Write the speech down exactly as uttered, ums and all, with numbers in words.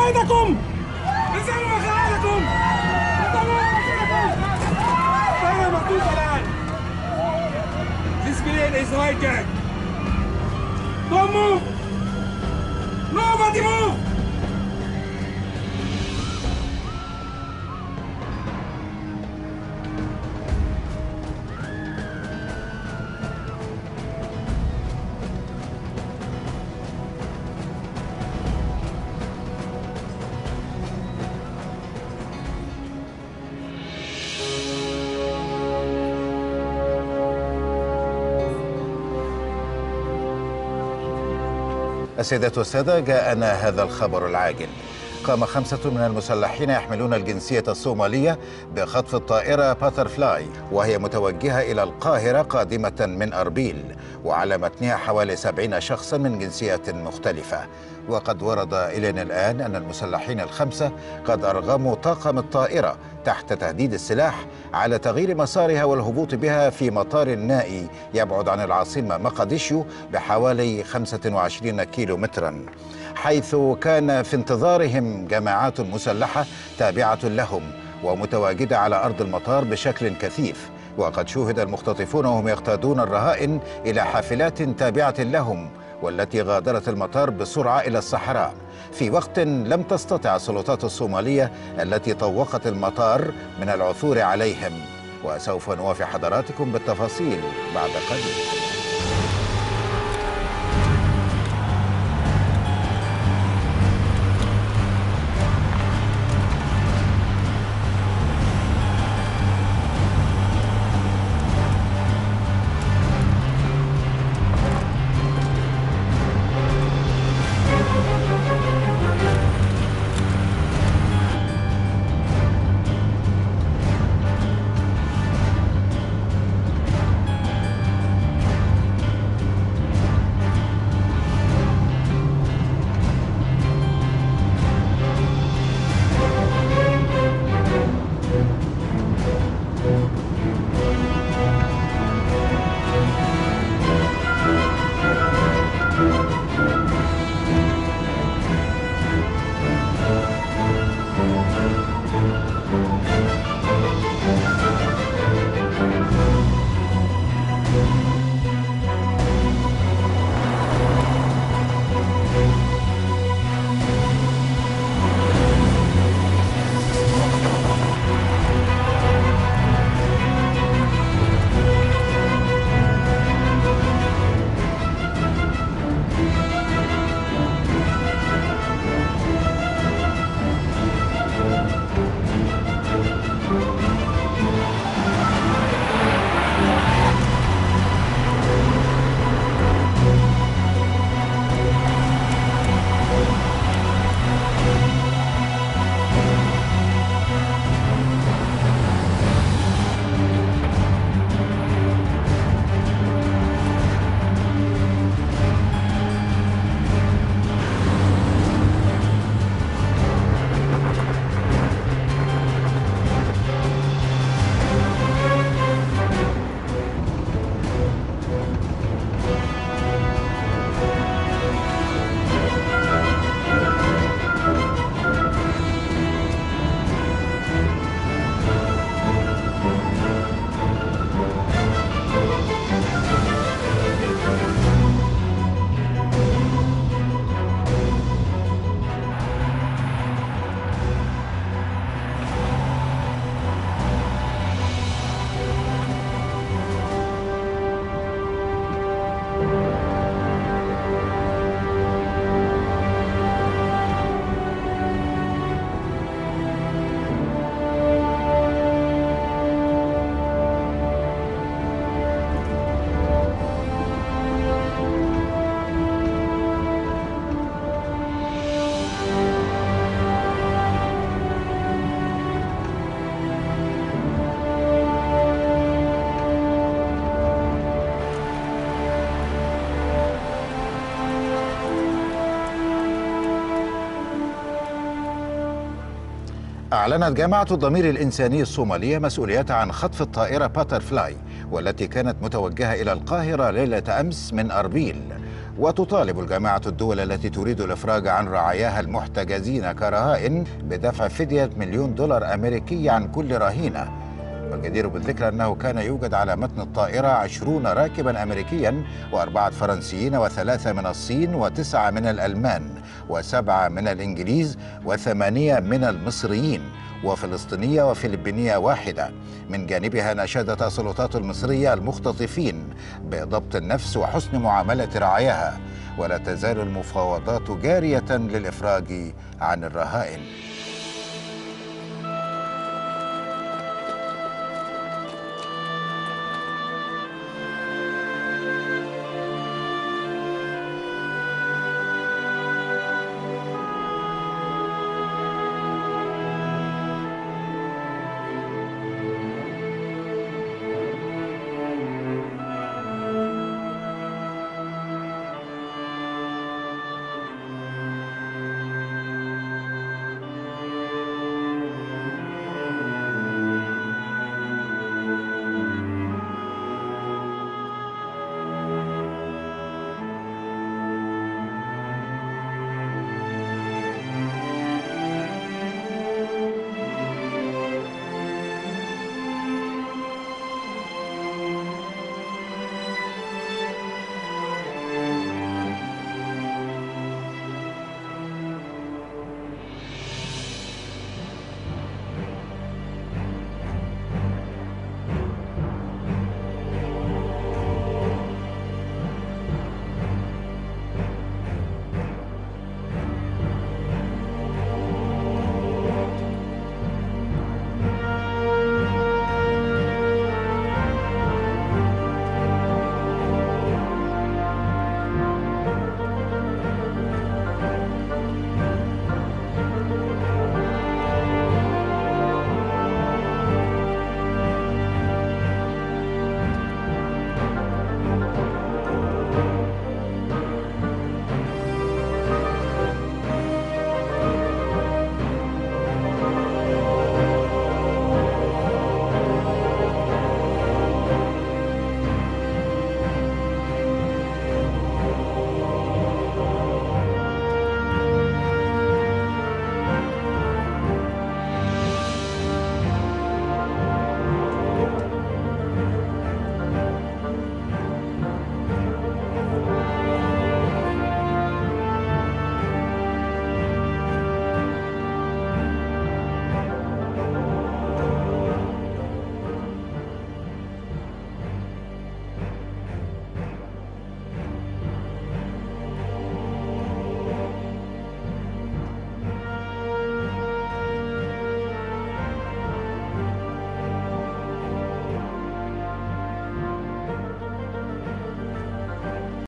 مقاعدكم! انزلوا مقاعدكم! انزلوا مقاعدكم! الطائرة مخطوفة الآن! This plane is hijacked! Don't move! Nobody move! السيدات والسادة، جاءنا هذا الخبر العاجل. قام خمسة من المسلحين يحملون الجنسية الصومالية بخطف الطائرة باترفلاي وهي متوجهة إلى القاهرة قادمة من أربيل، وعلى متنها حوالي سبعين شخصا من جنسيات مختلفة. وقد ورد إلينا الآن أن المسلحين الخمسة قد أرغموا طاقم الطائرة تحت تهديد السلاح على تغيير مسارها والهبوط بها في مطار نائي يبعد عن العاصمة مقديشو بحوالي خمسة وعشرين كيلو مترا، حيث كان في انتظارهم جماعات مسلحة تابعة لهم ومتواجدة على أرض المطار بشكل كثيف. وقد شوهد المختطفون وهم يقتادون الرهائن إلى حافلات تابعة لهم والتي غادرت المطار بسرعة إلى الصحراء في وقت لم تستطع السلطات الصومالية التي طوقت المطار من العثور عليهم. وسوف نوافي حضراتكم بالتفاصيل بعد قليل. أعلنت جامعة الضمير الإنساني الصومالية مسؤوليتها عن خطف الطائرة باترفلاي والتي كانت متوجهة إلى القاهرة ليلة أمس من أربيل. وتطالب الجامعة الدول التي تريد الإفراج عن رعاياها المحتجزين كرهائن بدفع فدية مليون دولار أمريكي عن كل رهينة. والجدير بالذكر أنه كان يوجد على متن الطائرة عشرون راكبا أمريكيا وأربعة فرنسيين وثلاثة من الصين وتسعة من الألمان وسبعة من الإنجليز وثمانية من المصريين وفلسطينية وفلبينية واحدة. من جانبها ناشدت السلطات المصرية المختطفين بضبط النفس وحسن معاملة رعاياها، ولا تزال المفاوضات جارية للإفراج عن الرهائن.